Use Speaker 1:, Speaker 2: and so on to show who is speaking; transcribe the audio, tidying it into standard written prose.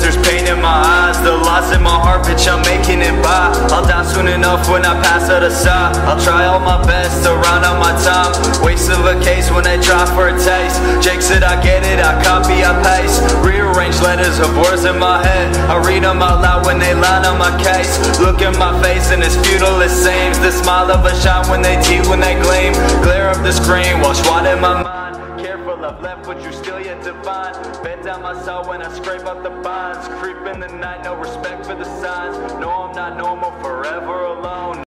Speaker 1: there's pain in my eyes. The loss in my heart, bitch, I'm making it by. I'll die soon enough when I pass out of sight. I'll try all my best to round out my time. Waste of a case when they try for a taste. Jake said I get it, I copy, I paste. Rearrange letters of words in my head. I read them out loud when they line on my case. Look in my face and it's futile, it seems. The smile of a shine when they teeth, when they gleam. Glare of the screen, watch what in my mind. Careful, I've left what you still yet to find. Bend down my soul when I scrape up the binds. Creep in the night, no respect for the signs. No, I'm not normal, forever alone.